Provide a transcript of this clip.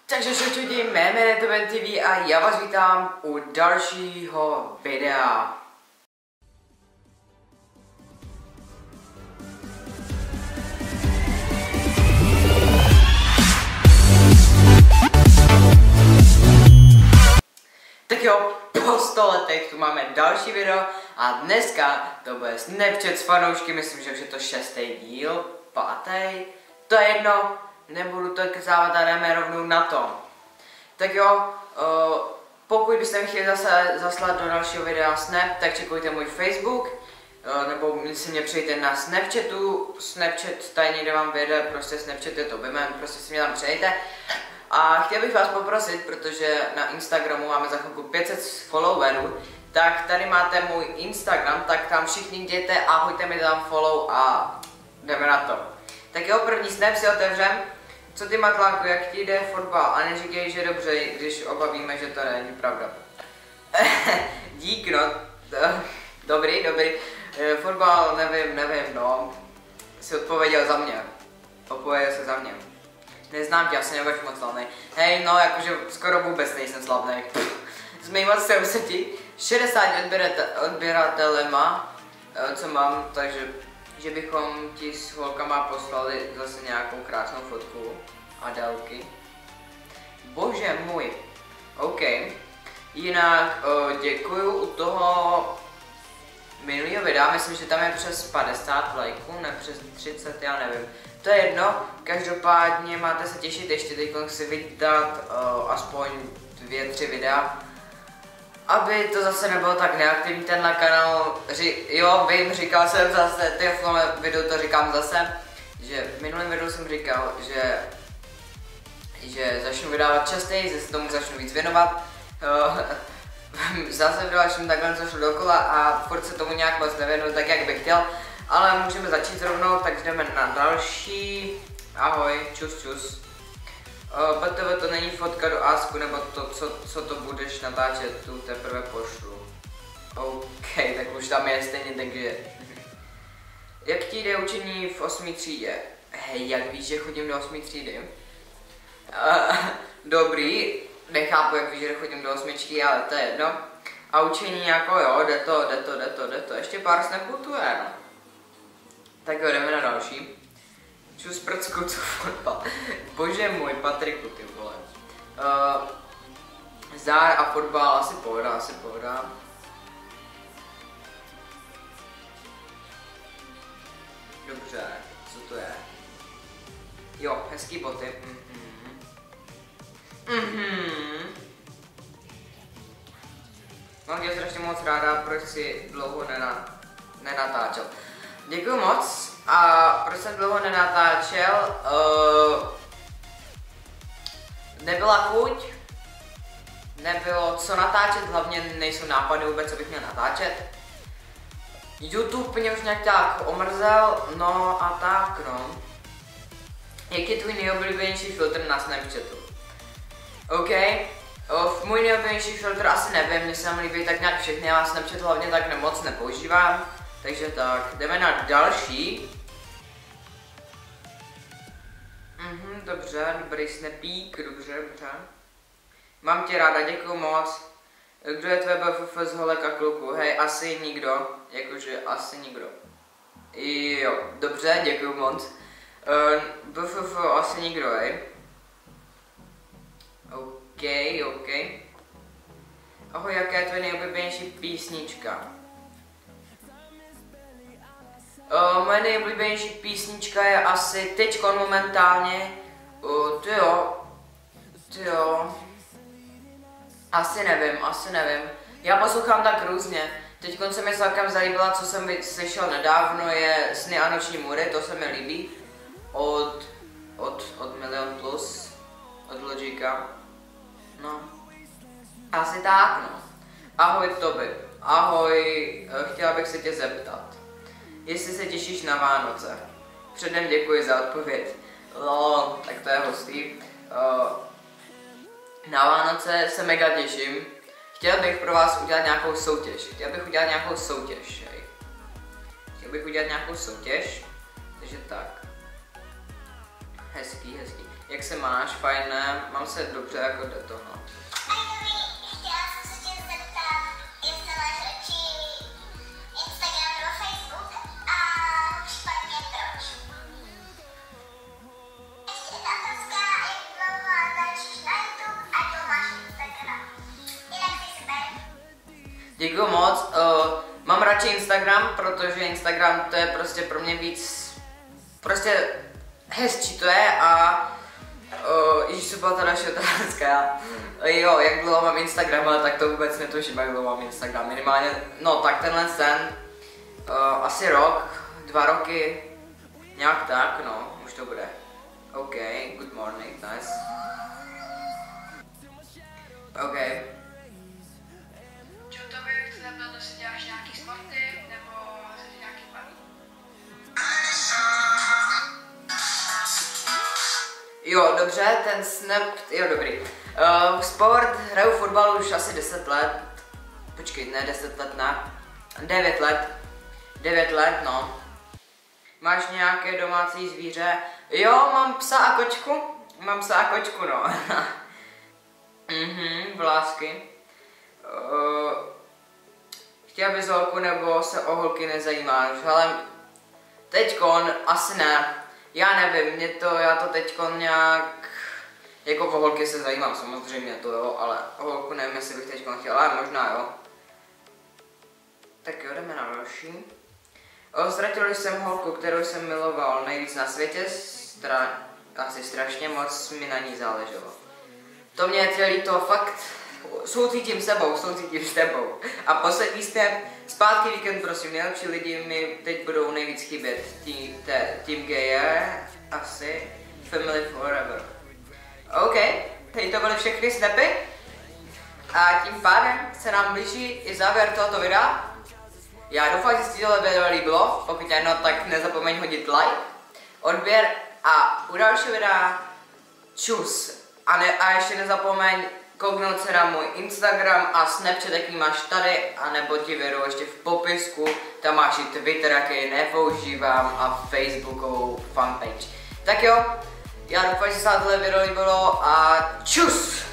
Takže šučudí, mé jméno je Toben TV a já vás vítám u dalšího videa. Tak jo, po 100 letech tu máme další video a dneska to bude Snapchat s fanoušky, myslím, že už je to 6. díl, 5. To je jedno, nebudu to kezávat a jdeme rovnou na to. Tak jo, pokud byste mi chtěli zaslat do dalšího videa Snap, tak čekujte můj Facebook, nebo si mě přejte na Snapchatu, Snapchat tady někde vám vyjde, prostě Snapchat je to vymen, prostě si mě tam přejte. A chtěl bych vás poprosit, protože na Instagramu máme za chvilku 500 followerů, tak tady máte můj Instagram, tak tam všichni jděte a hoďte mi tam follow a jdeme na to. Tak jo, první Snap si otevřem. Co ty Matláku, jak ti jde fotbal? A neříkej, že dobře, když oba víme, že to není pravda. Dík, no. Dobrý. Fotbal, nevím, no. Jsi odpověděl za mě. Odpověděl se za mě. Neznám tě, asi nebudeš moc slavnej. Hej, no, jakože skoro vůbec nejsem slavnej. Z mýma 60 odběratelema, co mám, takže že bychom ti s holkama poslali zase nějakou krásnou fotku Adélky. Bože můj. OK. Jinak děkuju u toho minulého videa, myslím, že tam je přes 50 lajků, ne přes 30, já nevím. To je jedno, každopádně máte se těšit, ještě teď chci vydat aspoň 2-3 videa, aby to zase nebylo tak neaktivní tenhle kanál. Jo, vím, říkal jsem zase, v tomhle videu to říkám zase, že v minulém videu jsem říkal, že začnu vydávat častěji, že se tomu začnu víc věnovat. Zase v dalším takhle co šlo dokola a furt se tomu nějak moc nevěnuju tak, jak bych chtěl. Ale můžeme začít rovnou, tak jdeme na další. Ahoj, čus. PTV to není fotka do Asku, nebo to, co to budeš natáčet, tu teprve pošlu. OK, tak už tam je stejně, takže... Jak ti jde učení v 8. třídě? Hej, jak víš, že chodím do 8. třídy? Dobrý, nechápu, jak víš, že chodím do 8, ale to je jedno. A učení jako jo, jde to, ještě pár snapů tu je, no. Tak jo, jdeme na další. Čus prcku, co fotbal. Bože můj, Patriku, ty vole. Zdár a fotbal, asi pohoda. Dobře, co to je? Jo, hezký boty. Mám tě strašně moc ráda, proč si dlouho nenatáčel. Děkuji moc. A proč jsem dlouho nenatáčel? Nebyla chuť, nebylo co natáčet, hlavně nejsou nápady vůbec, co bych měl natáčet. YouTube mě už nějak tak omrzel, no a tak no. Jak je tvůj nejoblíbenější filtr na Snapchatu? OK, můj nejoblíbenější filtr asi nevím, mně se tam líbí tak nějak všechny, já Snapchat hlavně tak moc nepoužívám. Takže tak, jdeme na další. Dobře, dobrý snapík, dobře. Mám tě ráda, děkuju moc. Kdo je tvé BFF z holek a kluků? Hej, asi nikdo, jakože asi nikdo. Jo, dobře, děkuju moc. BFF asi nikdo, hej. OK. Ahoj, jaká je tvoje nejoblíbenější písnička? Moje nejoblíbenější písnička je asi teďkon momentálně, tyjo, asi nevím, já poslouchám tak různě, teďkon se mi celkem zalíbila, co jsem slyšel nedávno, je Sny a noční můry, to se mi líbí, od Milion Plus, od Logika, no, asi tak no, ahoj Toby, ahoj, chtěla bych se tě zeptat. Jestli se těšíš na Vánoce. Předem děkuji za odpověď. No, tak to je hustý. Na Vánoce se mega těším. Chtěl bych pro vás udělat nějakou soutěž. Takže tak. Hezký. Jak se máš? Fajn, ne? Mám se dobře, jako jde to, no. Chtěla jsem se tě zeptat, jestli máš radši Instagram nebo Facebook a případně proč. Ještě jedna otázka, jak dlouho natáčíš na YouTube a kdo máš Instagram. Jinak jsi super. Děkuju moc. Mám radši Instagram, protože Instagram to je prostě pro mě víc, prostě hezčí to je a ježíš, to byla ta další otázka. Jo, jak dlouho mám Instagram, ale tak to vůbec netuším, jak dlouho mám Instagram. Minimálně, no tak tenhle ten, asi rok, 2 roky, nějak tak, no, už to bude. OK, good morning, nice. OK. Čo to by chci zeptat, jestli děláš nějaký sporty, nebo se nějaký baví? Jo, dobře, ten snap, jo, dobrý. Sport, hraju fotbal už asi 10 let. Počkej, ne 10 let, ne. 9 let. 9 let, no. Máš nějaké domácí zvíře? Jo, mám psa a kočku. Mám psa a kočku, no. Vlásky. Chtěla bys holku, nebo se o holky nezajímáš? Hele, teďkon asi ne. Já nevím, já to teďkon nějak, jako o holky se zajímám samozřejmě to jo, ale o holku nevím, jestli bych teďkon chtěla, ale možná jo. Tak jo, jdeme na další. Ztratil jsem holku, kterou jsem miloval nejvíc na světě, asi strašně moc mi na ní záleželo. To mě je líto, fakt soucítím s tebou. A poslední step, zpátky víkend, prosím, nejlepší lidi mi teď budou nejvíc chybět. Team Gayer, asi, Family Forever. OK, teď to byly všechny snapy. A tím pádem se nám blíží i závěr tohoto videa. Já doufám, že se ti tohle video líbilo, pokud ano, tak nezapomeň hodit like, odběr a u dalšího videa čus. A ještě nezapomeň kouknout se na můj Instagram a Snapchat, jaký máš tady, anebo ti video ještě v popisku, tam máš i Twitter, jaký nepoužívám, a Facebookovou fanpage. Tak jo, já doufám, že se tohle video líbilo a čus!